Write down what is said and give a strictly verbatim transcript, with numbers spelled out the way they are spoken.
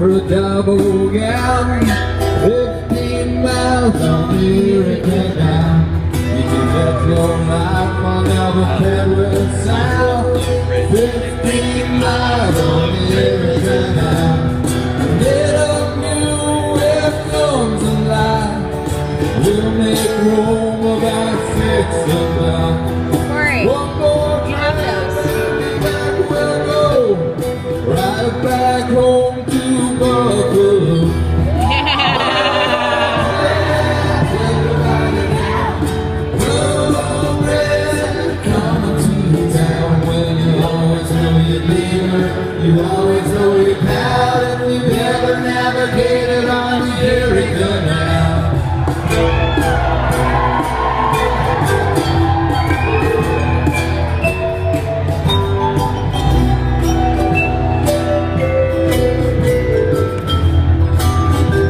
for a double gown, fifteen miles on the Erie Canal. You can bet your life on the Federal South, fifteen miles on the Erie Canal. Get up new, here comes a light. We'll make room about six o'clock. One more time, back we'll go, right back home to Buffalo. You always know you're proud if you ever navigate